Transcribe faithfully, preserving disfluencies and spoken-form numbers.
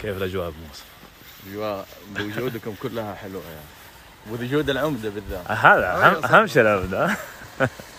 كيف الاجواء بمصر؟ اجواء بوجودكم كلها حلوه يعني، وجود العمده بالذات هذا اهم شيء العمده.